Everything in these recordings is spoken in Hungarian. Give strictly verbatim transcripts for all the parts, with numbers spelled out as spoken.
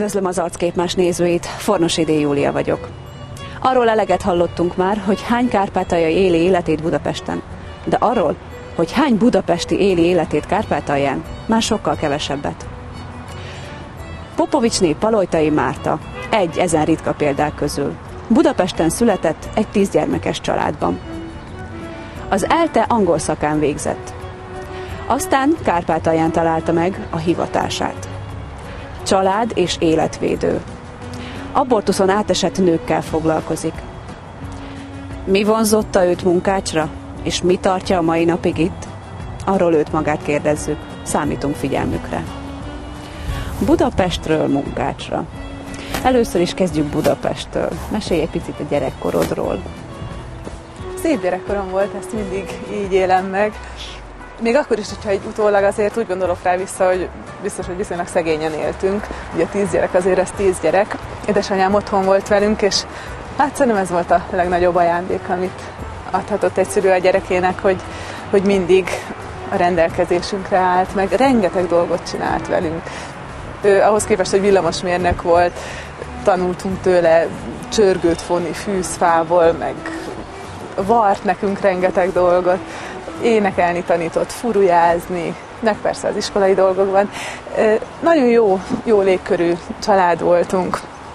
Üdvözlöm az Arcképmás nézőit, Fornosi D. Júlia vagyok. Arról eleget hallottunk már, hogy hány kárpátaljai éli életét Budapesten, de arról, hogy hány budapesti éli életét Kárpátalján, már sokkal kevesebbet. Popovicsné Palojtai Márta, egy ezen ritka példák közül. Budapesten született egy tízgyermekes családban. Az ELTE angol szakán végzett. Aztán Kárpátalján találta meg a hivatását. Család és életvédő. Abortuszon átesett nőkkel foglalkozik. Mi vonzotta őt Munkácsra, és mi tartja a mai napig itt? Arról őt magát kérdezzük, számítunk figyelmükre. Budapestről Munkácsra. Először is kezdjük Budapesttől. Mesélj egy picit a gyerekkorodról. Szép gyerekkorom volt, ezt mindig így élem meg. Még akkor is, hogyha egy utólag azért úgy gondolok rá vissza, hogy biztos, hogy viszonylag szegényen éltünk. Ugye tíz gyerek, azért ez tíz gyerek. Édesanyám otthon volt velünk, és hát szerintem ez volt a legnagyobb ajándék, amit adhatott egy szülő a gyerekének, hogy, hogy mindig a rendelkezésünkre állt, meg rengeteg dolgot csinált velünk. Ő, ahhoz képest, hogy villamosmérnök volt, tanultunk tőle csörgőt fonni fűzfából, meg vart nekünk rengeteg dolgot, énekelni tanított, furujázni, meg persze az iskolai dolgokban. Nagyon jó, jó légkörű család voltunk.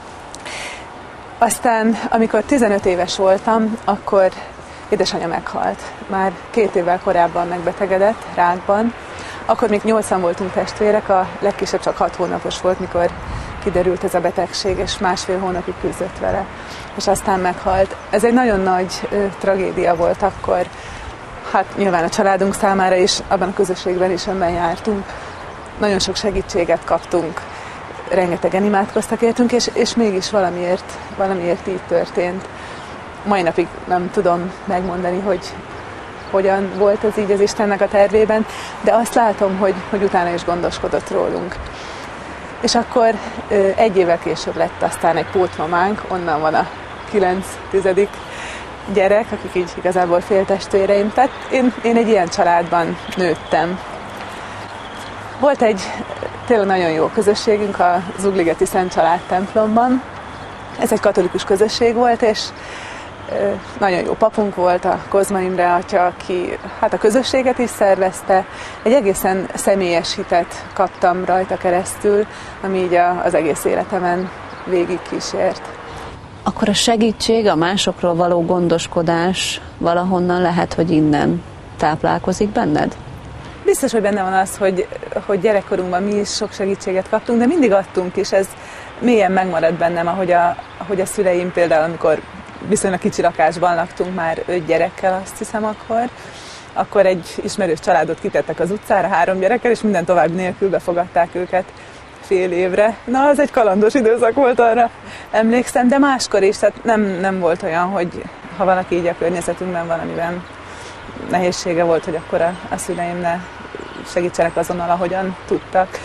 Aztán, amikor tizenöt éves voltam, akkor édesanyja meghalt. Már két évvel korábban megbetegedett, rákban. Akkor még nyolcan voltunk testvérek, a legkisebb csak hat hónapos volt, mikor kiderült ez a betegség, és másfél hónapig küzdött vele. És aztán meghalt. Ez egy nagyon nagy ö, tragédia volt akkor. Hát nyilván a családunk számára is, abban a közösségben is, amiben jártunk. Nagyon sok segítséget kaptunk, rengetegen imádkoztak értünk, és, és mégis valamiért, valamiért így történt. Mai napig nem tudom megmondani, hogy hogyan volt ez így az Istennek a tervében, de azt látom, hogy, hogy utána is gondoskodott rólunk. És akkor egy évvel később lett aztán egy pótmamánk, onnan van a kilenc tizedik gyerek, akik így igazából féltestvéreim. Tehát én, én egy ilyen családban nőttem. Volt egy tényleg nagyon jó közösségünk a Zugligeti Szent Család templomban. Ez egy katolikus közösség volt, és nagyon jó papunk volt, a Kozma Imre atya, aki hát a közösséget is szervezte. Egy egészen személyes hitet kaptam rajta keresztül, ami így az egész életemen végig kísért. Akkor a segítség, a másokról való gondoskodás valahonnan lehet, hogy innen táplálkozik benned? Biztos, hogy benne van az, hogy, hogy gyerekkorunkban mi is sok segítséget kaptunk, de mindig adtunk is, ez mélyen megmaradt bennem, ahogy a, ahogy a szüleim például, amikor viszonylag kicsi lakásban laktunk már öt gyerekkel, azt hiszem akkor, akkor egy ismerős családot kitettek az utcára három gyerekkel, és minden tovább nélkül befogadták őket fél évre. Na, az egy kalandos időszak volt, arra emlékszem, de máskor is, tehát nem, nem volt olyan, hogy ha valaki így a környezetünkben valamiben nehézsége volt, hogy akkor a, a szüleim ne segítsenek azonnal, ahogyan tudtak.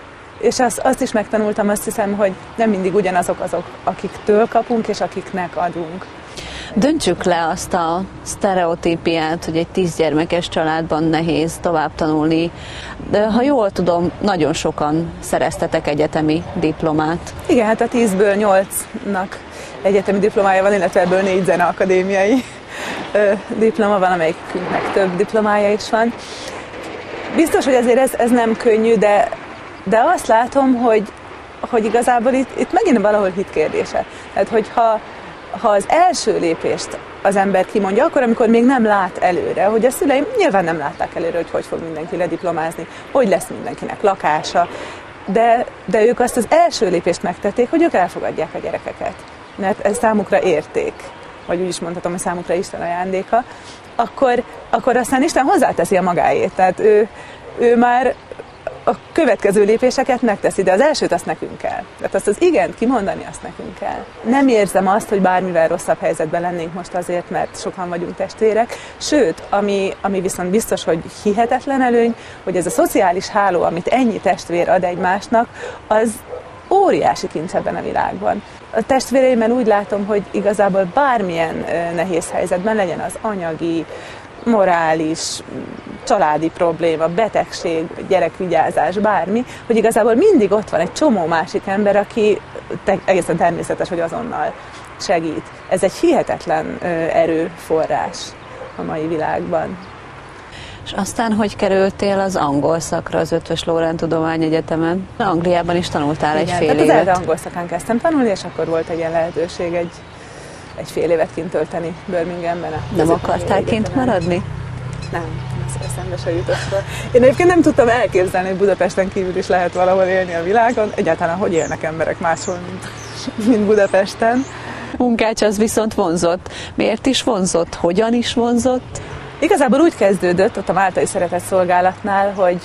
És azt, azt is megtanultam, azt hiszem, hogy nem mindig ugyanazok azok, akiktől kapunk, és akiknek adunk. Döntsük le azt a sztereotípiát, hogy egy tízgyermekes családban nehéz tovább tanulni. De ha jól tudom, nagyon sokan szereztetek egyetemi diplomát. Igen, hát a tízből nyolcnak egyetemi diplomája van, illetve ebből négy zeneakadémiai diploma van, amelyikünknek több diplomája is van. Biztos, hogy azért ez, ez nem könnyű, de De azt látom, hogy, hogy igazából itt, itt megint valahol hit kérdése. Tehát, hogyha ha az első lépést az ember kimondja, akkor, amikor még nem lát előre, hogy a szüleim nyilván nem látták előre, hogy hogy fog mindenki lediplomázni, hogy lesz mindenkinek lakása, de, de ők azt az első lépést megtették, hogy ők elfogadják a gyerekeket. Mert ez számukra érték, vagy úgy is mondhatom, hogy számukra Isten ajándéka, akkor, akkor aztán Isten hozzáteszi a magáét. Tehát ő, ő már a következő lépéseket megteszi, de az elsőt azt nekünk kell. Tehát azt az igent kimondani, azt nekünk kell. Nem érzem azt, hogy bármivel rosszabb helyzetben lennénk most azért, mert sokan vagyunk testvérek. Sőt, ami, ami viszont biztos, hogy hihetetlen előny, hogy ez a szociális háló, amit ennyi testvér ad egymásnak, az óriási kincs ebben a világban. A testvéreimmel úgy látom, hogy igazából bármilyen nehéz helyzetben legyen az anyagi, morális, családi probléma, betegség, gyerekvigyázás, bármi, hogy igazából mindig ott van egy csomó másik ember, aki te, egészen természetes, hogy azonnal segít. Ez egy hihetetlen erőforrás a mai világban. És aztán hogy kerültél az angol szakra az Eötvös Loránd Tudományegyetemen? Angliában is tanultál Igen, egy fél évet. évet. Az angol szakán kezdtem tanulni, és akkor volt egy ilyen lehetőség egy, egy fél évet kint tölteni Birminghamben. Nem akartál kint maradni? Nem, ez eszembe se jutott fel. Én egyébként nem tudtam elképzelni, hogy Budapesten kívül is lehet valahol élni a világon. Egyáltalán hogy élnek emberek máshol, mint, mint Budapesten. Munkács az viszont vonzott. Miért is vonzott? Hogyan is vonzott? Igazából úgy kezdődött ott a Máltai Szeretett Szolgálatnál, hogy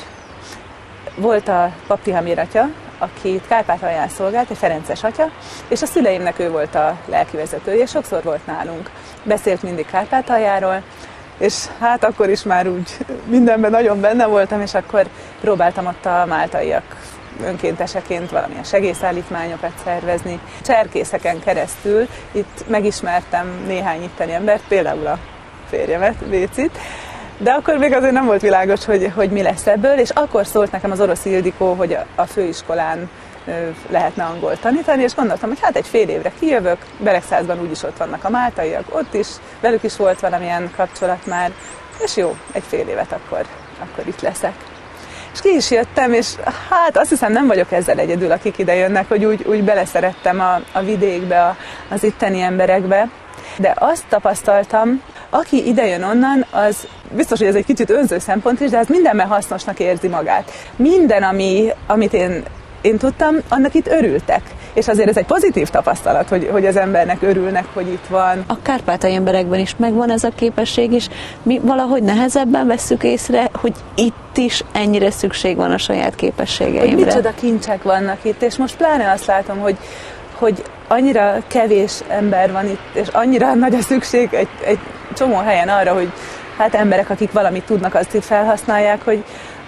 volt a Pap Tihamír atya, aki Kárpátalján szolgált, egy ferences atya, és a szüleimnek ő volt a lelkivezetője, és sokszor volt nálunk. Beszélt mindig Kárpátaljáról, és hát akkor is már úgy mindenben nagyon benne voltam, és akkor próbáltam ott a máltaiak önkénteseként valamilyen segélyszállítmányokat szervezni. Cserkészeken keresztül itt megismertem néhány itteni embert, például a férjemet, Vécit, de akkor még azért nem volt világos, hogy, hogy mi lesz ebből, és akkor szólt nekem az Orosz Ildikó, hogy a, a főiskolán ö, lehetne angolt tanítani, és gondoltam, hogy hát egy fél évre kijövök, Beregszázban úgyis ott vannak a máltaiak, ott is, velük is volt valamilyen kapcsolat már, és jó, egy fél évet akkor, akkor itt leszek. És ki is jöttem, és hát azt hiszem nem vagyok ezzel egyedül, akik ide jönnek, hogy úgy, úgy beleszerettem a, a vidékbe, a, az itteni emberekbe, de azt tapasztaltam, aki idejön onnan, az biztos, hogy ez egy kicsit önző szempont is, de az mindenben hasznosnak érzi magát. Minden, ami, amit én, én tudtam, annak itt örültek. És azért ez egy pozitív tapasztalat, hogy, hogy az embernek örülnek, hogy itt van. A kárpátai emberekben is megvan ez a képesség, és mi valahogy nehezebben vesszük észre, hogy itt is ennyire szükség van a saját képességeimre. Hogy micsoda kincsek vannak itt, és most pláne azt látom, hogy hogy annyira kevés ember van itt, és annyira nagy a szükség egy, egy csomó helyen arra, hogy hát emberek, akik valamit tudnak, azt itt felhasználják, hogy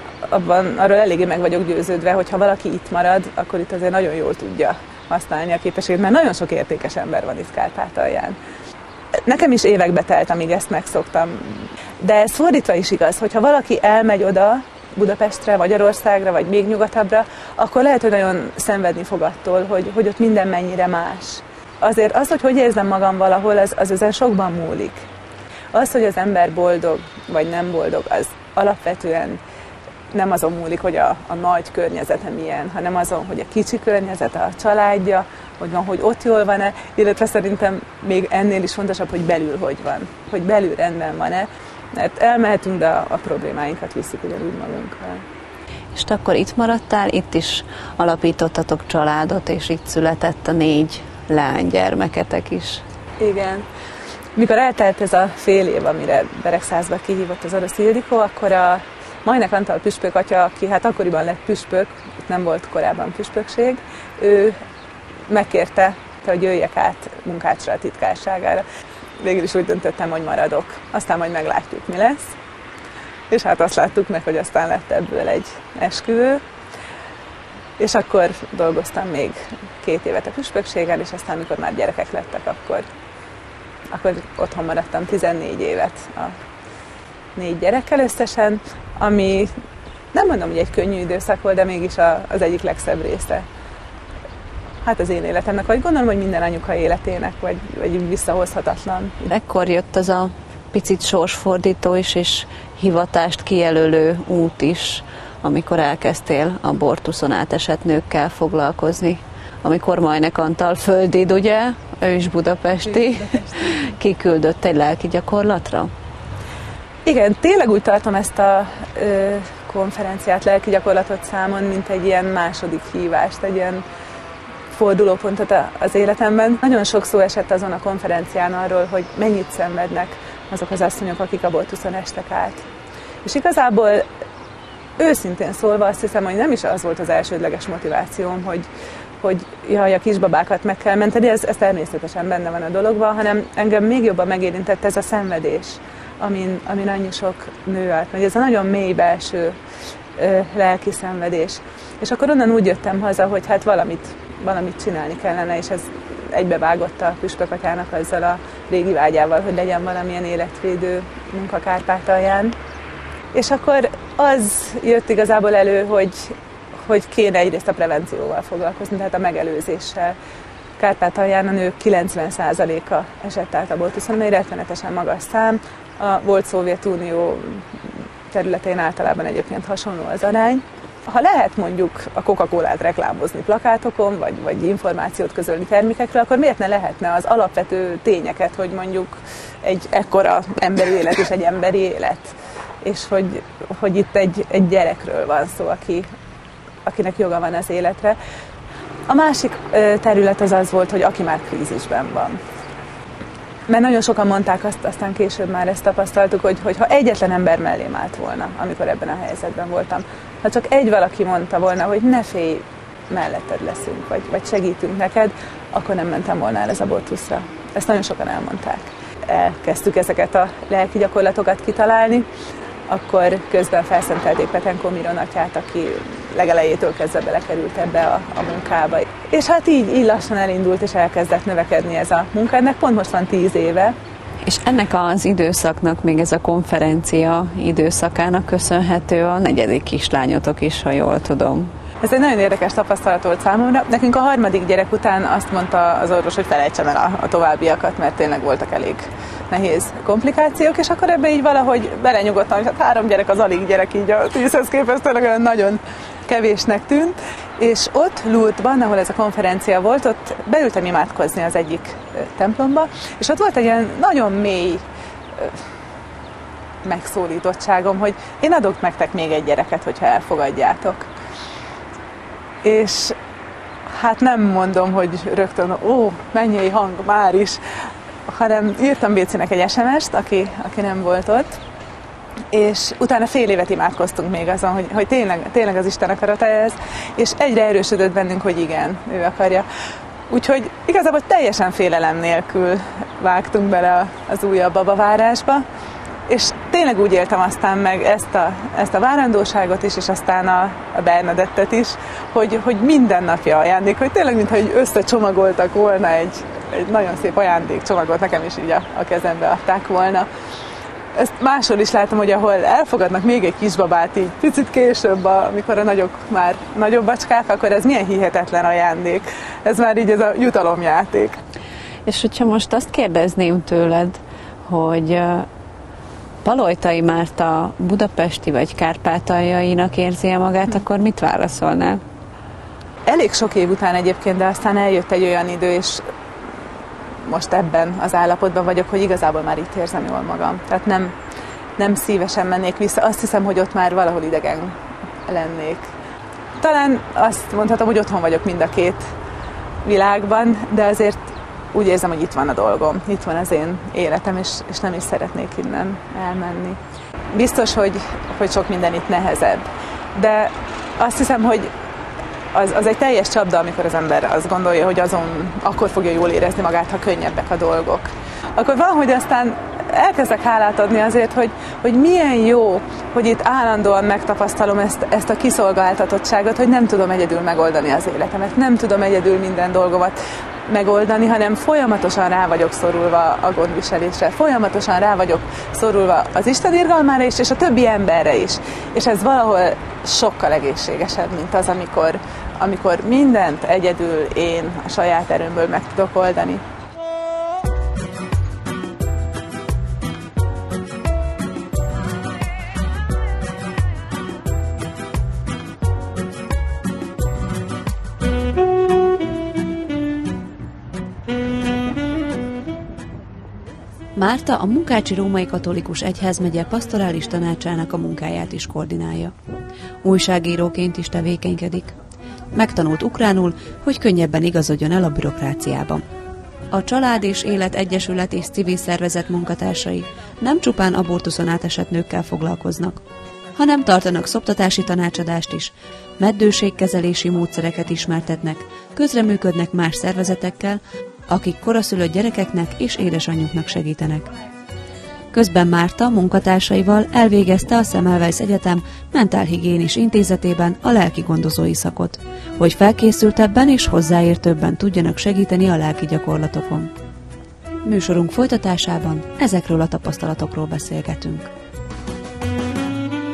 abban arról eléggé meg vagyok győződve, hogy ha valaki itt marad, akkor itt azért nagyon jól tudja használni a képességet, mert nagyon sok értékes ember van itt Kárpátalján. Nekem is évekbe telt, amíg ezt megszoktam. De ez fordítva is igaz, hogyha valaki elmegy oda, Budapestre, Magyarországra, vagy még nyugatabbra, akkor lehet, hogy nagyon szenvedni fog attól, hogy, hogy ott minden mennyire más. Azért az, hogy hogy érzem magam valahol, az, az ezen sokban múlik. Az, hogy az ember boldog, vagy nem boldog, az alapvetően nem azon múlik, hogy a, a nagy környezete milyen, hanem azon, hogy a kicsi környezete, a családja, hogy van, hogy ott jól van-e, illetve szerintem még ennél is fontosabb, hogy belül hogy van, hogy belül rendben van-e, mert elmehetünk, de a problémáinkat visszük ugyanúgy magunkkal. És te akkor itt maradtál, itt is alapítottatok családot, és itt született a négy leánygyermeketek is. Igen. Mikor eltelt ez a fél év, amire Beregszázba kihívott az Orosz Ildikó, akkor a Majnek Antal püspök atya, aki hát akkoriban lett püspök, itt nem volt korábban püspökség, ő megkérte, hogy jöjjek át Munkácsra, a titkárságára. Végül is úgy döntöttem, hogy maradok. Aztán majd meglátjuk, mi lesz. És hát azt láttuk meg, hogy aztán lett ebből egy esküvő. És akkor dolgoztam még két évet a püspökségen, és aztán, amikor már gyerekek lettek, akkor, akkor otthon maradtam tizennégy évet a négy gyerekkel összesen, ami nem mondom, hogy egy könnyű időszak volt, de mégis a, az egyik legszebb része. Hát az én életemnek, vagy gondolom, hogy minden anyuka életének, vagy, vagy visszahozhatatlan. Ekkor jött az a picit sorsfordító is, és hivatást kijelölő út is, amikor elkezdtél abortuszon átesett nőkkel foglalkozni. Amikor Majnek Antal földid, ugye, ő is budapesti, kiküldött egy lelki gyakorlatra? Igen, tényleg úgy tartom ezt a ö, konferenciát, lelki gyakorlatot számon, mint egy ilyen második hívást, egy ilyen fordulópontot az életemben. Nagyon sok szó esett azon a konferencián arról, hogy mennyit szenvednek azok az asszonyok, akik abortuszon estek át. És igazából őszintén szólva azt hiszem, hogy nem is az volt az elsődleges motivációm, hogy, hogy jaj, a kisbabákat meg kell menteni, ez, ez természetesen benne van a dologban, hanem engem még jobban megérintett ez a szenvedés, amin, amin annyi sok nő állt meg. Ez a nagyon mély belső ö, lelki szenvedés. És akkor onnan úgy jöttem haza, hogy hát valamit, valamit csinálni kellene, és ez egybevágott a püspökatyának azzal a régi vágyával, hogy legyen valamilyen életvédő munka Kárpátalján. És akkor az jött igazából elő, hogy, hogy kéne egyrészt a prevencióval foglalkozni, tehát a megelőzéssel. Kárpátalján a nők kilencven százaléka esett át abortuszon, ami rettenetesen magas szám. A volt Szovjetunió területén általában egyébként hasonló az arány. Ha lehet mondjuk a Coca-Colát reklámozni plakátokon, vagy, vagy információt közölni termékekről, akkor miért ne lehetne az alapvető tényeket, hogy mondjuk egy ekkora emberi élet és egy emberi élet, és hogy, hogy itt egy, egy gyerekről van szó, aki, akinek joga van az életre. A másik terület az az volt, hogy aki már krízisben van. Mert nagyon sokan mondták azt, aztán később már ezt tapasztaltuk, hogy, hogy ha egyetlen ember mellém állt volna, amikor ebben a helyzetben voltam, ha csak egy valaki mondta volna, hogy ne félj, melletted leszünk, vagy, vagy segítünk neked, akkor nem mentem volna el az abortuszra. Ezt nagyon sokan elmondták. Elkezdtük ezeket a lelki gyakorlatokat kitalálni, akkor közben felszentelték Petenko Miron atyát, aki legelejétől kezdve belekerült ebbe a, a munkába. És hát így, így lassan elindult, és elkezdett növekedni ez a munka. Ennek pont most van tíz éve. És ennek az időszaknak, még ez a konferencia időszakának köszönhető a negyedik kislányotok is, ha jól tudom. Ez egy nagyon érdekes tapasztalat volt számomra. Nekünk a harmadik gyerek után azt mondta az orvos, hogy felejtsem el a, a továbbiakat, mert tényleg voltak elég nehéz komplikációk, és akkor ebbe így valahogy belenyugodtam, hogy hát három gyerek az alig gyerek, így a tízhez képest tényleg nagyon kevésnek tűnt. És ott Lourdesban, ahol ez a konferencia volt, ott beültem imádkozni az egyik templomba, és ott volt egy ilyen nagyon mély megszólítottságom, hogy én adok nektek még egy gyereket, hogyha elfogadjátok. És hát nem mondom, hogy rögtön, ó, mennyei hang már is, hanem írtam Bécinek egy es em est, aki, aki nem volt ott, és utána fél évet imádkoztunk még azon, hogy, hogy tényleg, tényleg az Isten akarata ez, és egyre erősödött bennünk, hogy igen, ő akarja. Úgyhogy igazából teljesen félelem nélkül vágtunk bele az újabb babavárásba, és tényleg úgy éltem aztán meg ezt a, ezt a várandóságot is, és aztán a, a Bernadettet is, hogy, hogy minden napja ajándék, hogy tényleg mintha összecsomagoltak volna egy, egy nagyon szép ajándékcsomagot, nekem is így a, a kezembe adták volna. Ezt máshol is látom, hogy ahol elfogadnak még egy kisbabát így picit később, amikor a nagyok már nagyobb bacskák, akkor ez milyen hihetetlen ajándék. Ez már így ez a jutalomjáték. És hogyha most azt kérdezném tőled, hogy Palojtai Márta budapesti vagy kárpátaljainak érzi-e magát, hm. akkor mit válaszolnál? Elég sok év után egyébként, de aztán eljött egy olyan idő, és most ebben az állapotban vagyok, hogy igazából már itt érzem jól magam. Tehát nem, nem szívesen mennék vissza. Azt hiszem, hogy ott már valahol idegen lennék. Talán azt mondhatom, hogy otthon vagyok mind a két világban, de azért úgy érzem, hogy itt van a dolgom, itt van az én életem, és, és nem is szeretnék innen elmenni. Biztos, hogy, hogy sok minden itt nehezebb, de azt hiszem, hogy az, az egy teljes csapda, amikor az ember azt gondolja, hogy azon akkor fogja jól érezni magát, ha könnyebbek a dolgok. Akkor valahogy aztán elkezdek hálát adni azért, hogy, hogy milyen jó, hogy itt állandóan megtapasztalom ezt, ezt a kiszolgáltatottságot, hogy nem tudom egyedül megoldani az életemet, nem tudom egyedül minden dolgomat megoldani, hanem folyamatosan rá vagyok szorulva a gondviselésre, folyamatosan rá vagyok szorulva az Isten irgalmára is, és a többi emberre is. És ez valahol sokkal egészségesebb, mint az, amikor, amikor mindent egyedül én a saját erőmből meg tudok oldani. Márta a Munkácsi Római Katolikus Egyházmegye pastorális tanácsának a munkáját is koordinálja. Újságíróként is tevékenykedik. Megtanult ukránul, hogy könnyebben igazodjon el a bürokráciában. A Család és Élet Egyesület és civil szervezet munkatársai nem csupán abortuszon átesett nőkkel foglalkoznak, hanem tartanak szoptatási tanácsadást is, meddőségkezelési módszereket ismertetnek, közreműködnek más szervezetekkel, akik koraszülött gyerekeknek és édesanyjuknak segítenek. Közben Márta munkatársaival elvégezte a Semmelweis Egyetem Mentálhigiénis Intézetében a lelki gondozói szakot, hogy felkészültebben és hozzáértőbben tudjanak segíteni a lelki gyakorlatokon. Műsorunk folytatásában ezekről a tapasztalatokról beszélgetünk.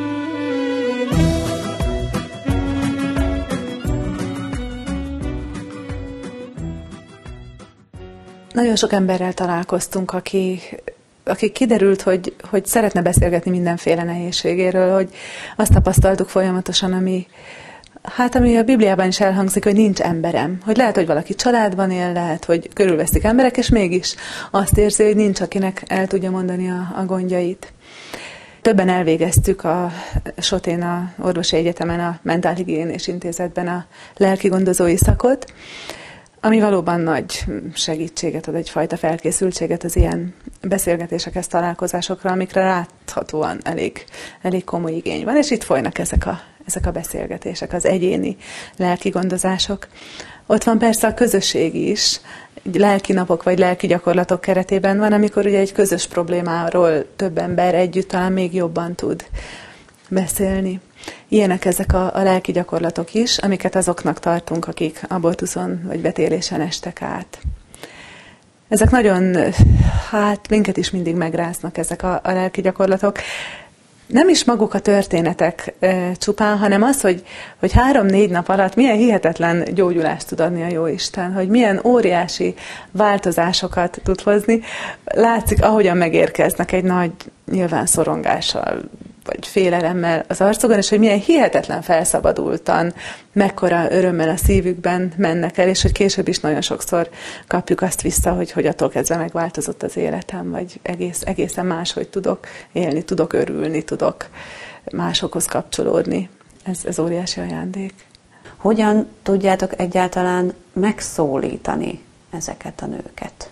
Nagyon sok emberrel találkoztunk, aki, aki kiderült, hogy, hogy szeretne beszélgetni mindenféle nehézségéről, hogy azt tapasztaltuk folyamatosan, ami, hát ami a Bibliában is elhangzik, hogy nincs emberem. Hogy lehet, hogy valaki családban él, lehet, hogy körülveszik emberek, és mégis azt érzi, hogy nincs, akinek el tudja mondani a, a gondjait. Többen elvégeztük a Sotén, a Orvosi Egyetemen, a Mentálhigiénés Intézetben a lelki gondozói szakot, ami valóban nagy segítséget ad, egyfajta felkészültséget az ilyen beszélgetésekhez, találkozásokra, amikre láthatóan elég, elég komoly igény van, és itt folynak ezek a, ezek a beszélgetések, az egyéni lelki gondozások. Ott van persze a közösség is, lelki napok vagy lelki gyakorlatok keretében van, amikor ugye egy közös problémáról több ember együtt talán még jobban tud beszélni. Ilyenek ezek a, a lelki gyakorlatok is, amiket azoknak tartunk, akik abortuszon vagy betélésen estek át. Ezek nagyon, hát minket is mindig megráznak ezek a, a lelki gyakorlatok. Nem is maguk a történetek e, csupán, hanem az, hogy, hogy három-négy nap alatt milyen hihetetlen gyógyulást tud adni a Jóisten, hogy milyen óriási változásokat tud hozni. Látszik, ahogyan megérkeznek egy nagy nyilván szorongással, vagy félelemmel az arcokon, és hogy milyen hihetetlen felszabadultan, mekkora örömmel a szívükben mennek el, és hogy később is nagyon sokszor kapjuk azt vissza, hogy hogy attól kezdve megváltozott az életem, vagy egész, egészen máshogy tudok élni, tudok örülni, tudok másokhoz kapcsolódni. Ez, ez óriási ajándék. Hogyan tudjátok egyáltalán megszólítani ezeket a nőket?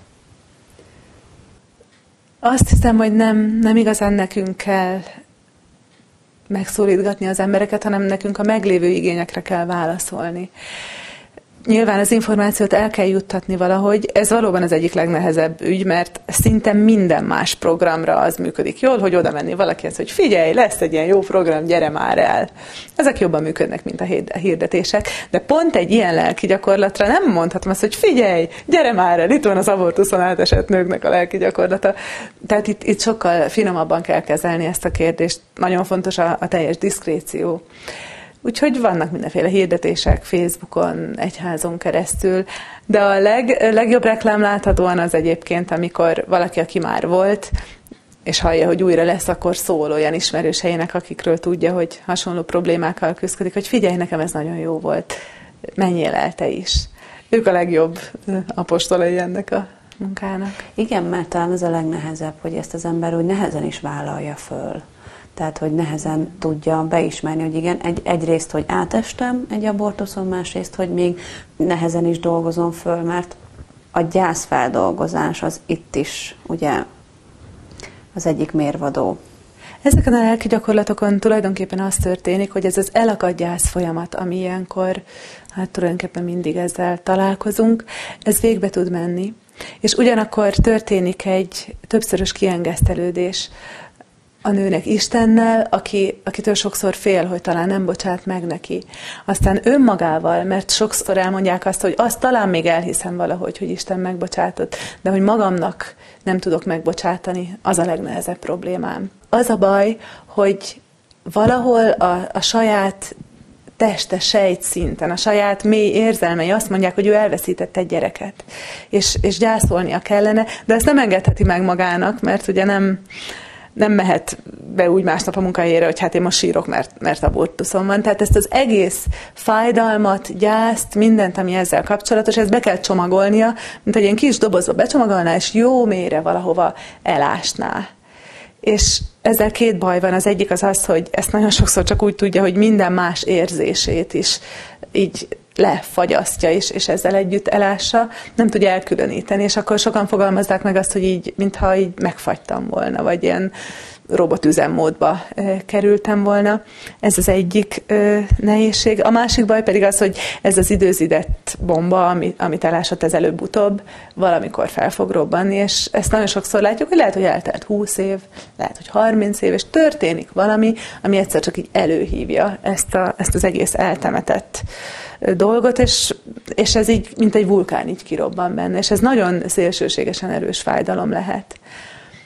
Azt hiszem, hogy nem, nem igazán nekünk kell megszólítgatni az embereket, hanem nekünk a meglévő igényekre kell válaszolni. Nyilván az információt el kell juttatni valahogy, ez valóban az egyik legnehezebb ügy, mert szinte minden más programra az működik jól, hogy oda menni valakihez, hogy figyelj, lesz egy ilyen jó program, gyere már el. Ezek jobban működnek, mint a hirdetések, de pont egy ilyen lelki gyakorlatra nem mondhatom azt, hogy figyelj, gyere már el, itt van az abortuszon átesett nőknek a lelki gyakorlata. Tehát itt, itt sokkal finomabban kell kezelni ezt a kérdést. Nagyon fontos a, a teljes diszkréció. Úgyhogy vannak mindenféle hirdetések Facebookon, egyházon keresztül, de a leg, legjobb reklám láthatóan az egyébként, amikor valaki, aki már volt, és hallja, hogy újra lesz, akkor szól olyan ismerőseinek, akikről tudja, hogy hasonló problémákkal küzdik, hogy figyelj, nekem ez nagyon jó volt, menjél el te is. Ők a legjobb apostolai ennek a munkának. Igen, mert talán ez a legnehezebb, hogy ezt az ember úgy nehezen is vállalja föl. Tehát, hogy nehezen tudja beismerni, hogy igen, egy, egyrészt, hogy átestem egy abortuszon, másrészt, hogy még nehezen is dolgozom föl, mert a gyászfeldolgozás az itt is, ugye, az egyik mérvadó. Ezeken a lelki gyakorlatokon tulajdonképpen az történik, hogy ez az elakadt gyász folyamat, ami ilyenkor, hát tulajdonképpen mindig ezzel találkozunk, ez végbe tud menni. És ugyanakkor történik egy többszörös kiengesztelődés a nőnek Istennel, aki, akitől sokszor fél, hogy talán nem bocsát meg neki. Aztán önmagával, mert sokszor elmondják azt, hogy azt talán még elhiszem valahogy, hogy Isten megbocsátott, de hogy magamnak nem tudok megbocsátani, az a legnehezebb problémám. Az a baj, hogy valahol a, a saját teste, sejtszinten, a saját mély érzelmei azt mondják, hogy ő elveszített egy gyereket, és, és gyászolnia kellene, de ezt nem engedheti meg magának, mert ugye nem nem mehet be úgy másnap a munkahelyére, hogy hát én most sírok, mert, mert abortuszom van. Tehát ezt az egész fájdalmat, gyászt, mindent, ami ezzel kapcsolatos, ezt be kell csomagolnia, mint egy ilyen kis dobozba becsomagolná, és jó mélyre valahova elásná. És ezzel két baj van. Az egyik az az, hogy ezt nagyon sokszor csak úgy tudja, hogy minden más érzését is így lefagyasztja, és, és ezzel együtt elássa, nem tudja elkülöníteni, és akkor sokan fogalmazzák meg azt, hogy így, mintha így megfagytam volna, vagy ilyen robotüzemmódba e, kerültem volna. Ez az egyik e, nehézség. A másik baj pedig az, hogy ez az időzített bomba, ami, amit elásott ez előbb-utóbb, valamikor fel fog robbanni, és ezt nagyon sokszor látjuk, hogy lehet, hogy eltelt húsz év, lehet, hogy harminc év, és történik valami, ami egyszer csak így előhívja ezt, a, ezt az egész eltemetett dolgot, és, és ez így, mint egy vulkán így kirobban benne, és ez nagyon szélsőségesen erős fájdalom lehet.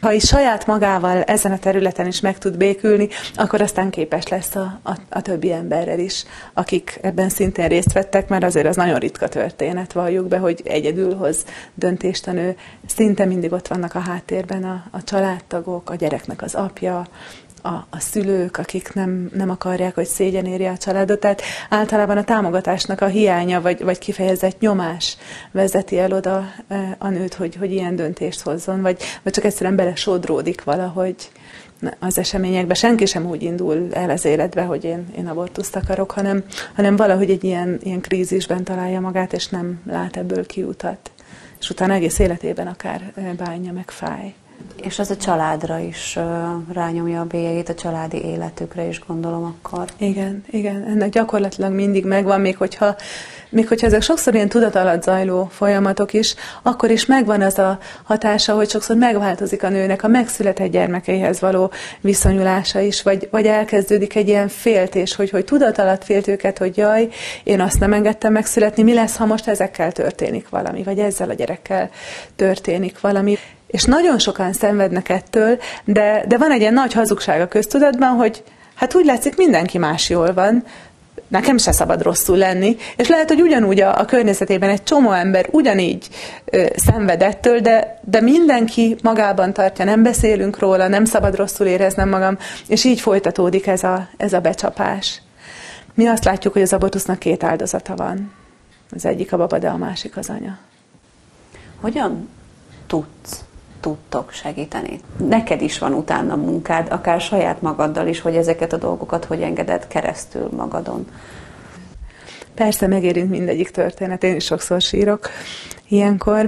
Ha is saját magával ezen a területen is meg tud békülni, akkor aztán képes lesz a, a, a többi emberrel is, akik ebben szintén részt vettek, mert azért az nagyon ritka történet, valljuk be, hogy egyedül hoz döntést a nő. Szinte mindig ott vannak a háttérben a, a családtagok, a gyereknek az apja, A, a szülők, akik nem, nem akarják, hogy szégyen érje a családot. Tehát általában a támogatásnak a hiánya, vagy, vagy kifejezett nyomás vezeti el oda a nőt, hogy, hogy ilyen döntést hozzon, vagy, vagy csak egyszerűen belesodródik valahogy az eseményekbe. Senki sem úgy indul el az életbe, hogy én, én abortuszt akarok, hanem, hanem valahogy egy ilyen, ilyen krízisben találja magát, és nem lát ebből kiutat. És utána egész életében akár bánja, meg fáj. És az a családra is uh, rányomja a bélyegét, a családi életükre is, gondolom akkor. Igen, igen, ennek gyakorlatilag mindig megvan, még hogyha, még hogyha ezek sokszor ilyen tudat alatt zajló folyamatok is, akkor is megvan az a hatása, hogy sokszor megváltozik a nőnek a megszületett gyermekeihez való viszonyulása is, vagy, vagy elkezdődik egy ilyen féltés, hogy, hogy tudat alatt félt őket, hogy jaj, én azt nem engedtem megszületni, mi lesz, ha most ezekkel történik valami, vagy ezzel a gyerekkel történik valami. És nagyon sokan szenvednek ettől, de, de van egy ilyen nagy hazugság a köztudatban, hogy hát úgy látszik, mindenki más jól van, nekem se szabad rosszul lenni, és lehet, hogy ugyanúgy a, a környezetében egy csomó ember ugyanígy ö, szenved ettől, de, de mindenki magában tartja, nem beszélünk róla, nem szabad rosszul éreznem magam, és így folytatódik ez a, ez a becsapás. Mi azt látjuk, hogy az abortusznak két áldozata van. Az egyik a baba, de a másik az anya. Hogyan tudsz? tudtok segíteni. Neked is van utána munkád, akár saját magaddal is, hogy ezeket a dolgokat hogy engeded keresztül magadon. Persze megérint mindegyik történet, én is sokszor sírok ilyenkor,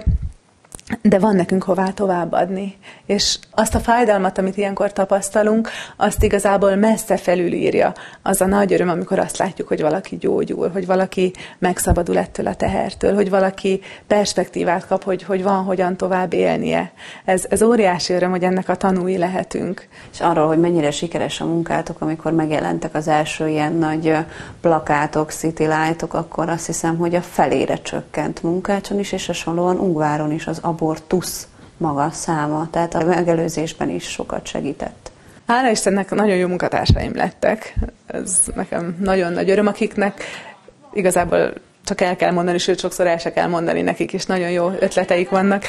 de van nekünk hová továbbadni. És azt a fájdalmat, amit ilyenkor tapasztalunk, azt igazából messze felülírja az a nagy öröm, amikor azt látjuk, hogy valaki gyógyul, hogy valaki megszabadul ettől a tehertől, hogy valaki perspektívát kap, hogy, hogy van hogyan tovább élnie. Ez, ez óriási öröm, hogy ennek a tanúi lehetünk. És arról, hogy mennyire sikeres a munkátok, amikor megjelentek az első ilyen nagy plakátok, city lightok, akkor azt hiszem, hogy a felére csökkent Munkácson is, és hasonlóan Ungváron is az abortusz maga száma, tehát a megelőzésben is sokat segített. Hála Istennek nagyon jó munkatársaim lettek. Ez nekem nagyon nagy öröm, akiknek igazából csak el kell mondani, sőt sokszor el se kell mondani, nekik is nagyon jó ötleteik vannak.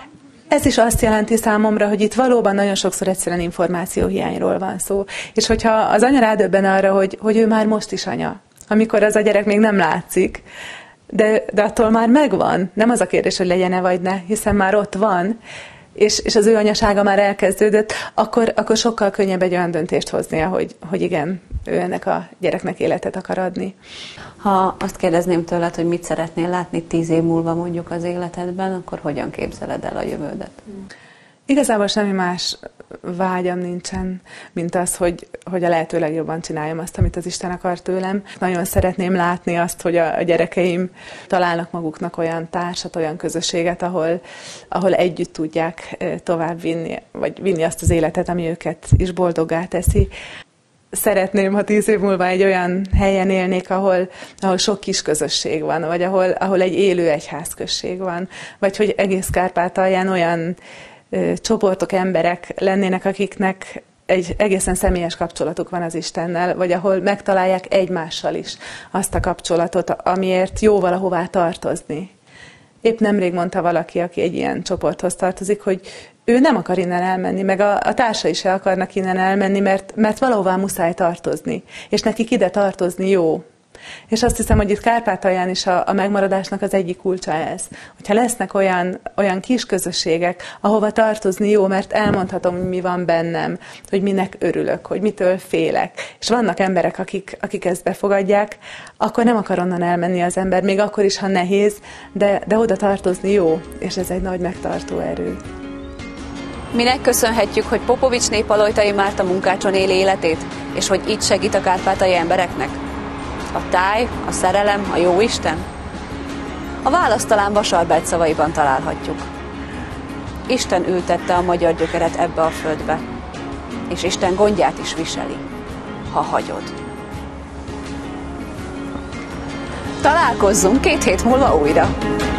Ez is azt jelenti számomra, hogy itt valóban nagyon sokszor egyszerűen információhiányról van szó. És hogyha az anya rádöbben arra, hogy, hogy ő már most is anya, amikor az a gyerek még nem látszik, De, de attól már megvan. Nem az a kérdés, hogy legyen-e vagy ne, hiszen már ott van, és, és az ő anyasága már elkezdődött, akkor, akkor sokkal könnyebb egy olyan döntést hoznia, hogy, hogy igen, ő ennek a gyereknek életet akar adni. Ha azt kérdezném tőled, hogy mit szeretnél látni tíz év múlva mondjuk az életedben, akkor hogyan képzeled el a jövődet? Igazából semmi más vágyam nincsen, mint az, hogy, hogy a lehető legjobban csináljam azt, amit az Isten akar tőlem. Nagyon szeretném látni azt, hogy a, a gyerekeim találnak maguknak olyan társat, olyan közösséget, ahol, ahol együtt tudják tovább vinni, vagy vinni azt az életet, ami őket is boldoggá teszi. Szeretném, ha tíz év múlva egy olyan helyen élnék, ahol, ahol sok kis közösség van, vagy ahol, ahol egy élő egyházközség van, vagy hogy egész Kárpátalján olyan csoportok, emberek lennének, akiknek egy egészen személyes kapcsolatuk van az Istennel, vagy ahol megtalálják egymással is azt a kapcsolatot, amiért jó valahová tartozni. Épp nemrég mondta valaki, aki egy ilyen csoporthoz tartozik, hogy ő nem akar innen elmenni, meg a, a társai se akarnak innen elmenni, mert, mert valahová muszáj tartozni, és nekik ide tartozni jó. És azt hiszem, hogy itt Kárpátalján is a, a megmaradásnak az egyik kulcsa ez. Hogyha lesznek olyan, olyan kis közösségek, ahova tartozni jó, mert elmondhatom, hogy mi van bennem, hogy minek örülök, hogy mitől félek, és vannak emberek, akik, akik ezt befogadják, akkor nem akar onnan elmenni az ember, még akkor is, ha nehéz, de, de oda tartozni jó, és ez egy nagy megtartó erő. Minek köszönhetjük, hogy Popovics-né Palojtai Márta Munkácson éli életét, és hogy így segít a kárpátaljai embereknek? A táj, a szerelem, a jóisten? A választ talán Vasarbelt szavaiban találhatjuk. Isten ültette a magyar gyökeret ebbe a földbe, és Isten gondját is viseli, ha hagyod. Találkozzunk két hét múlva újra!